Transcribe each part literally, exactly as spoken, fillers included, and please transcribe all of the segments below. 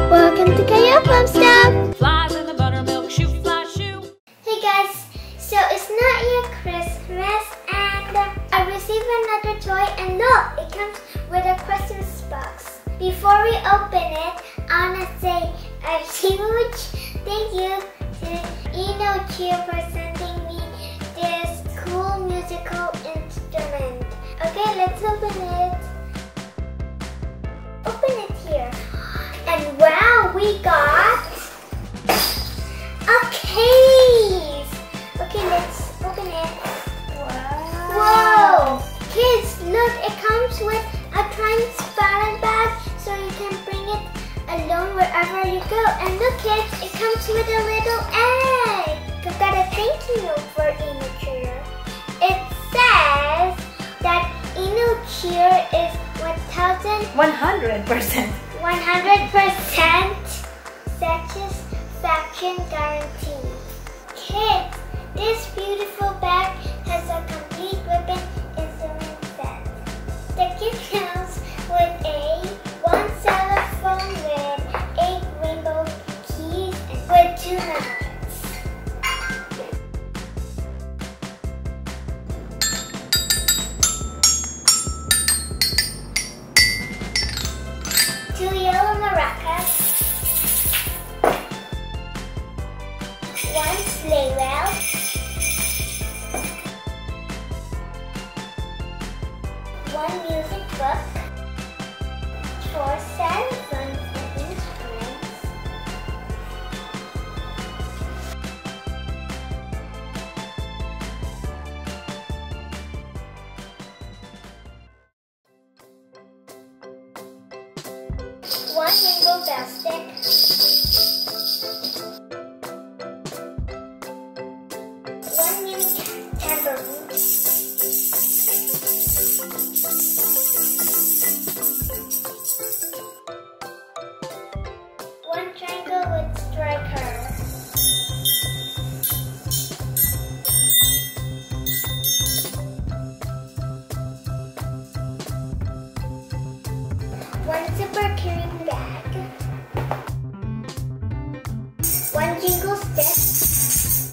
Welcome to Caiel Fun Stuff! Flies in the buttermilk shoe, fly shoe. Hey guys, so it's not yet Christmas and uh, I received another toy and look, it comes with a Christmas box. Before we open it, I want to say a huge thank you to Innocheer for sending me this cool musical instrument. Okay, let's open it. Open it here. And wow, we got a case. Okay, let's open it. Wow. Whoa. Kids, look, it comes with a transparent bag so you can bring it along wherever you go. And look, kids, it comes with a little egg. I've got a thank you note for Innocheer. It says that Innocheer is one hundred percent one hundred percent satisfaction guarantee. Kids, this beautiful bag has a complete ribbon instrument set. The kit comes with a one xylophone with eight rainbow keys and with two mallets. Two yellow maracas, one sleigh bell, one music book, four xylophones and instruments, one Jingle bell stick, one Mini Tambourine, one triangle with striker, one zipper carrying bag, one jingle stick,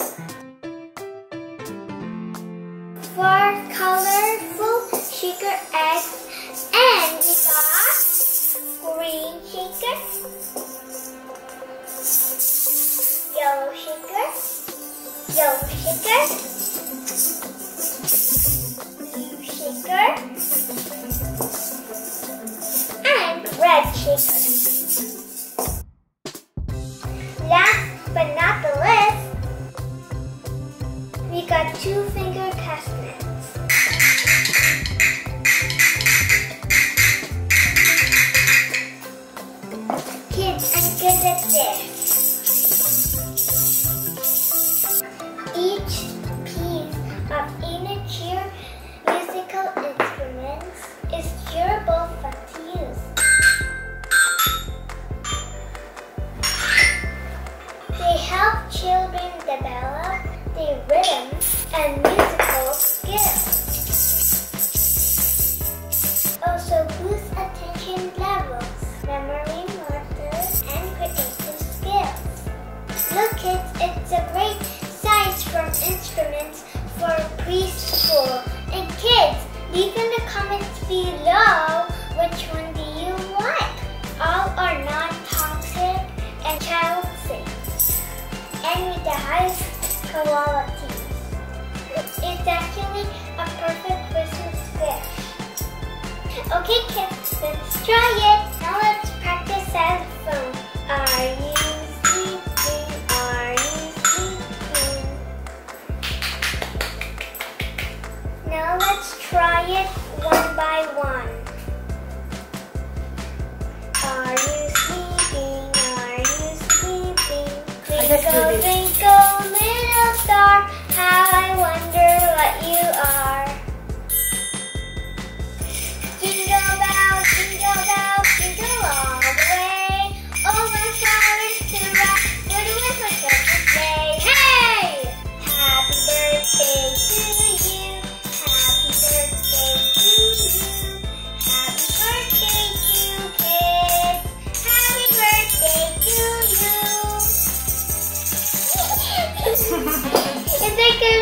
four colorful shaker eggs, and we got green shaker, yellow shaker, yellow shaker, blue shaker, and red shaker. Last but not the least, we got two finger castanets. Kids, I'm good at this. Each piece of Innocheer musical instruments is durable, fun to use. They help children develop their rhythm and musical skills. Also boost attention levels, memory, motor, and creative skills. Look kids, it's a great size for instruments for preschool. And kids, leave in the comments below which one do you like. All are non-toxic and child safe, and with the highest quality. It's actually a perfect Christmas gift. Okay kids, let's try it. Now let's practice xylophone. Are you sleeping? Are you sleeping? Now let's try it one by one. Are you sleeping? Are you sleeping? Twinkle, twinkle, little star, how I wonder what you are. Jingle bells, jingle bells, jingle all the way. Oh, my flowers to rock, what do I put up to say? Hey! Happy birthday to you. Happy birthday to you. Happy birthday to kids. Happy birthday.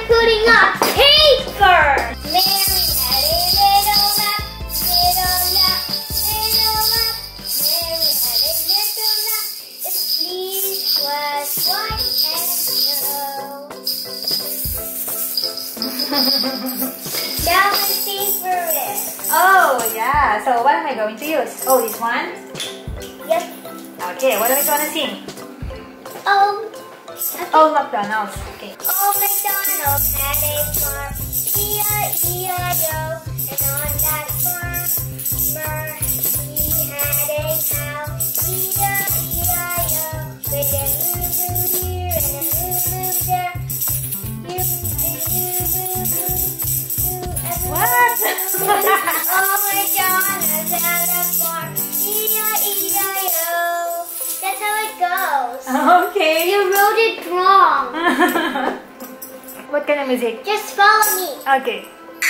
putting up paper. Mary had a little lap, little lap, little lap. Mary had a little lap. Its sleeve was white and snow. Now my favorite. Oh, yeah. So what am I going to use? Oh, this one? Yep. Okay, what are we going to sing? Oh. Oh, McDonald's. Okay. Oh, McDonald had a farm, E I E I O, and on that farm, he had a cow, E I E I O, with a moo-moo here and a moo-moo there. You, you, you, you, What? Oh, McDonald had a farm, E I E I O. That's how it goes. Okay. You wrote it wrong. What kind of music? Just follow me. Okay.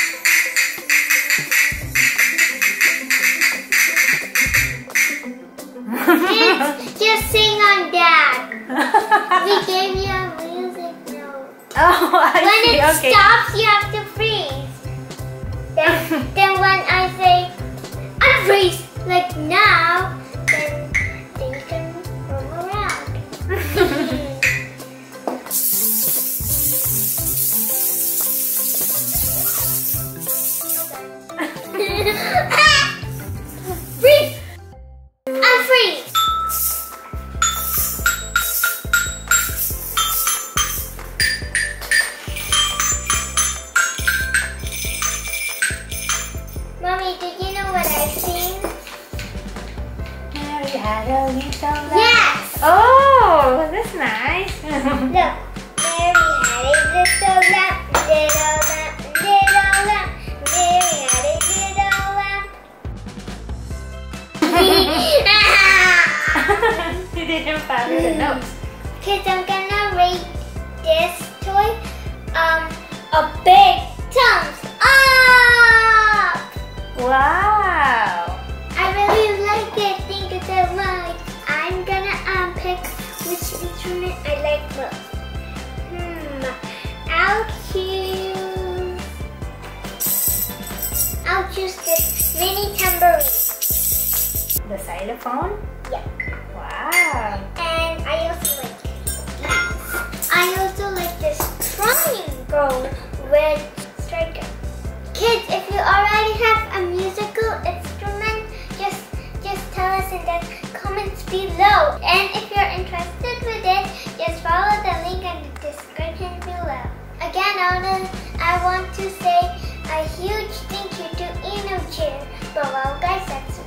Kids, just sing on that. We gave you a music note. Oh, I When see. it Okay. stops, you have to freeze. Then, then when I say unfreeze, like now, then, then you can roam around. Freeze! Unfreeze! Mommy, did you know what I sing? Mary had a little lamb. Yes! Oh, that's nice. Look, Mary had a little lamb, little lamb, little lamb. Mary had a little lamb. You didn't follow the notes. Kids, I'm gonna rate this toy um a big thumbs up. Wow. I really like it. Thank you so much. I'm gonna um pick which instrument I like most. Hmm. I'll choose. I'll choose this mini tambourine. The xylophone? Yeah. Wow. And I also like I also like this triangle with striker. Kids, if you already have a musical instrument, just just tell us in the comments below. And if you're interested with it, just follow the link in the description below. Again, I wanna I want to say a huge thank you to Innocheer. But well guys, that's